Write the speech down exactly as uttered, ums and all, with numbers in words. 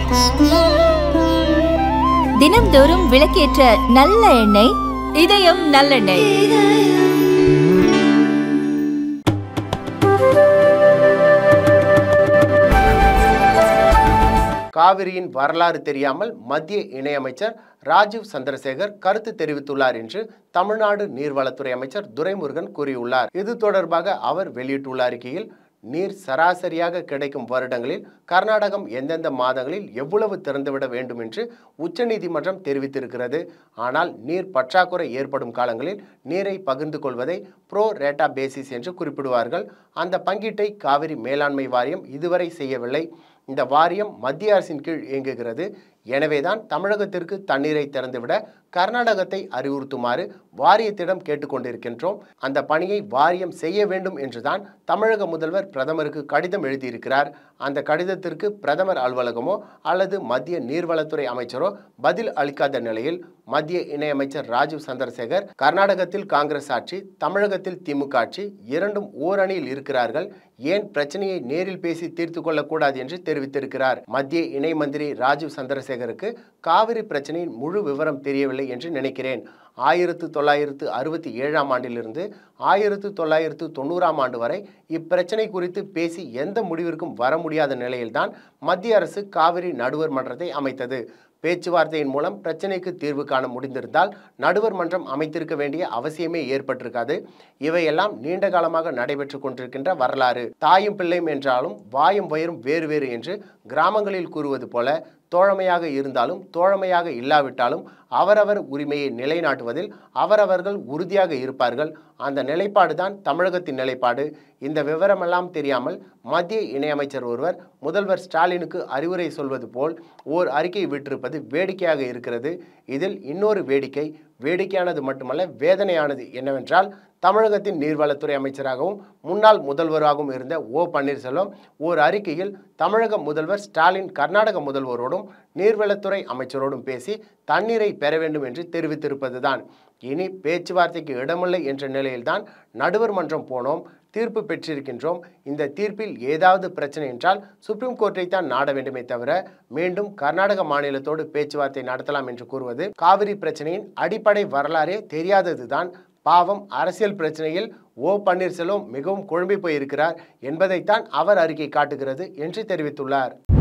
தினம்தோறும் விளக்கேற்ற நல்ல எண்ணெய் இதயம் நல்லெண்ணெய். காவிரியின் வரலாறு தெரியாமல் மத்திய இணையமைச்சர் ராஜீவ் சந்திரசேகர் கருத்து தெரிவித்துள்ளார் என்று தமிழ்நாடு நீர்வளத்துறை அமைச்சர் துரைமுருகன் கூறியுள்ளார். இது தொடர்பாக அவர் வெளியிட்டுள்ள அறிக்கையில், நீர் சராசரியாக கிடைக்கும் வருடங்களில் கர்நாடகம் எந்தெந்த மாதங்களில் எவ்வளவு திறந்துவிட வேண்டும் என்று உச்சநீதிமன்றம் தெரிவித்திருக்கிறது. ஆனால் நீர் பற்றாக்குறை ஏற்படும் காலங்களில் நீரை பகிர்ந்து கொள்வதை ப்ரோ ரேட்டா பேசிஸ் என்று குறிப்பிடுவார்கள். அந்த பங்கீட்டை காவிரி மேலாண்மை வாரியம் இதுவரை செய்யவில்லை. இந்த வாரியம் மத்திய அரசின் கீழ் இயங்குகிறது. எனவேதான் தமிழகத்திற்கு தண்ணீரை திறந்துவிட கர்நாடகத்தை அறிவுறுத்துமாறு வாரியத்திடம் கேட்டுக்கொண்டிருக்கின்றோம். அந்த பணியை வாரியம் செய்ய வேண்டும் என்றுதான் தமிழக முதல்வர் பிரதமருக்கு கடிதம் எழுதியிருக்கிறார். அந்த கடிதத்திற்கு பிரதமர் அலுவலகமோ அல்லது மத்திய நீர்வளத்துறை அமைச்சரோ பதில் அளிக்காத நிலையில் மத்திய இணையமைச்சர் ராஜீவ் சந்திரசேகர், கர்நாடகத்தில் காங்கிரஸ் ஆட்சி, தமிழகத்தில் திமுக ஆட்சி, இரண்டும் ஓரணியில் இருக்கிறார்கள், ஏன் பிரச்சனையை நேரில் பேசி தீர்த்து கொள்ளக்கூடாது என்று தெரிவித்திருக்கிறார். மத்திய இணை மந்திரி ராஜீவ் சந்திரசேகருக்கு காவிரி பிரச்சனையின் முழு விவரம் தெரியவில்லை என்று நினைக்கிறேன். ஆயிரத்து தொள்ளாயிரத்து அறுபத்தி ஏழாம் ஆண்டிலிருந்து ஆயிரத்து தொள்ளாயிரத்து தொண்ணூறாம் ஆண்டு வரை இப்பிரச்சனை குறித்து பேசி எந்த முடிவிற்கும் வர முடியாத நிலையில்தான் மத்திய அரசு காவிரி நடுவர் மன்றத்தை அமைத்தது. பேச்சுவார்த்தையின் மூலம் பிரச்சனைக்கு தீர்வு காண முடிந்திருந்தால் நடுவர் மன்றம் அமைத்திருக்க வேண்டிய அவசியமே ஏற்பட்டிருக்காது. இவையெல்லாம் நீண்ட காலமாக நடைபெற்று கொண்டிருக்கின்ற வரலாறு. தாயும் பிள்ளையும் என்றாலும் வாயும் வயிறும் வேறு வேறு என்று கிராமங்களில் கூறுவது போல, தோழமையாக இருந்தாலும் தோழமையாக இல்லாவிட்டாலும் அவரவர் உரிமையை நிலைநாட்டுவதில் அவரவர்கள் உறுதியாக இருப்பார்கள். அந்த நிலைப்பாடுதான் தமிழகத்தின் நிலைப்பாடு. இந்த விவரமெல்லாம் தெரியாமல் மத்திய இணையமைச்சர் ஒருவர் முதல்வர் ஸ்டாலினுக்கு அறிவுரை சொல்வது போல் ஓர் அறிக்கை விட்டிருப்பது வேடிக்கையாக இருக்கிறது. இதில் இன்னொரு வேடிக்கை, வேடிக்கையானது மட்டுமல்ல வேதனையானது என்னவென்றால், தமிழகத்தின் நீர்வளத்துறை அமைச்சராகவும் முன்னாள் முதல்வராகவும் இருந்த ஓ பன்னீர்செல்வம் ஓர் அறிக்கையில் தமிழக முதல்வர் ஸ்டாலின் கர்நாடக முதல்வரோடும் நீர்வளத்துறை அமைச்சரோடும் பேசி தண்ணீரை பெற வேண்டும் என்று தெரிவித்திருப்பதுதான். இனி பேச்சுவார்த்தைக்கு இடமில்லை என்ற நிலையில்தான் நடுவர் மன்றம் போனோம், தீர்ப்பு பெற்றிருக்கின்றோம். இந்த தீர்ப்பில் ஏதாவது பிரச்சனை என்றால் சுப்ரீம் கோர்ட்டை தான் நாட வேண்டுமே தவிர மீண்டும் கர்நாடக மாநிலத்தோடு பேச்சுவார்த்தை நடத்தலாம் என்று கூறுவது காவிரி பிரச்சனையின் அடிப்படை வரலாறே தெரியாததுதான். பாவம், அரசியல் பிரச்சனையில் ஓ பன்னீர்செல்வம் மிகவும் குழம்பி போயிருக்கிறார் என்பதைத்தான் அவர் அறிக்கை காட்டுகிறது என்று தெரிவித்துள்ளார்.